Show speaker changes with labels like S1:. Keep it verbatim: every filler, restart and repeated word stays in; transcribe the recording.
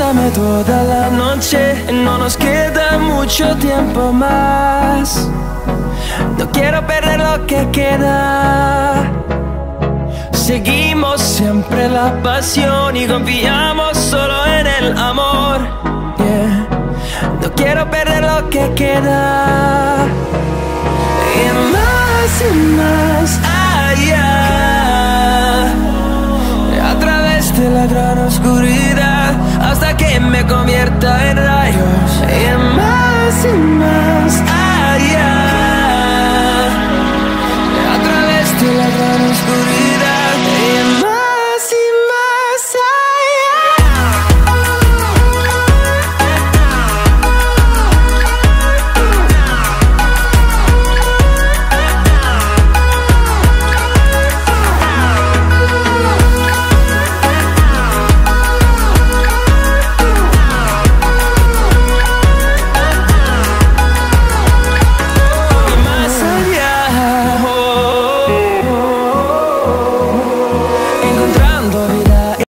S1: Dame toda la noche, no nos queda mucho tiempo más. No quiero perder lo que queda. Seguimos siempre la pasión y confiamos solo en el amor. Yeah. No quiero perder lo que queda. Y más y más allá, a través de la gran oscuridad, hasta que me convierta en rayos. Y más